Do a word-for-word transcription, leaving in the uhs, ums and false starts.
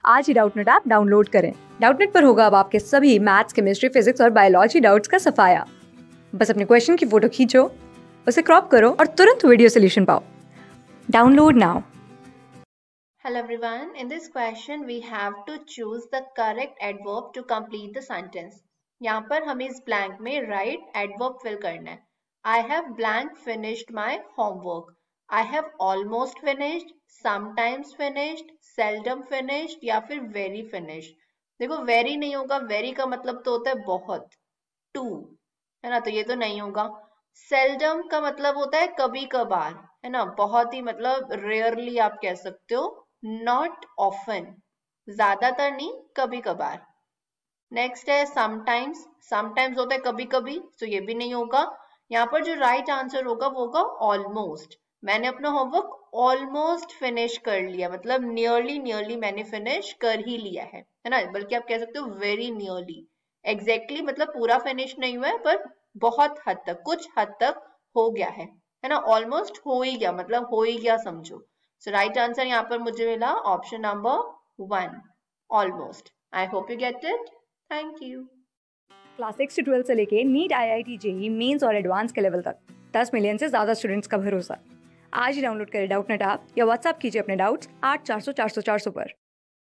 आज ही Doubtnut app download करें। डाउटनेट पर होगा अब आपके सभी मैथ्स, केमिस्ट्री, फिजिक्स और बायोलॉजी डाउट्स का सफाया। बस अपने क्वेश्चन की फोटो खींचो, उसे क्रॉप करो और तुरंत वीडियो सोल्यूशन पाओ। Download now. Hello everyone, in this question we have to choose the correct adverb to complete the sentence. यहाँ पर हमें इस blank में right adverb fill करना है. I have blank finished my homework. I have almost finished, sometimes finished, seldom finished या फिर very finished. देखो very नहीं होगा, very का मतलब तो होता है बहुत, to, है ना, तो ये तो नहीं होगा. seldom का मतलब होता है कभी कभार, है ना, बहुत ही मतलब rarely आप कह सकते हो. Not often, ज्यादातर नहीं, कभी कभार. नेक्स्ट है समटाइम्स. समटाइम्स होता है कभी कभी, तो ये भी नहीं होगा. यहाँ पर जो राइट right आंसर होगा वो होगा ऑलमोस्ट. मैंने अपना होमवर्क ऑलमोस्ट फिनिश कर लिया, मतलब नियरली नियरली मैंने फिनिश कर ही लिया है, है ना, बल्कि आप कह सकते हो वेरी नियरली. एग्जैक्टली मतलब पूरा फिनिश नहीं हुआ है, पर बहुत हद तक, कुछ हद तक हो गया है, है ना. ऑलमोस्ट हो ही गया मतलब हो ही गया समझो. सो राइट आंसर यहाँ पर मुझे मिला option number one, almost. I hope you get it. Thank you. Class six से ट्वेल्थ से लेके NEET, I I T, JEE mains और एडवांस के लेवल तक दस मिलियन से ज्यादा स्टूडेंट्स का भरोसा। आज ही डाउनलोड करें डाउटनेट ऐप या व्हाट्सएप कीजिए अपने डाउट्स आठ चार सौ चार सौ चार सौ पर।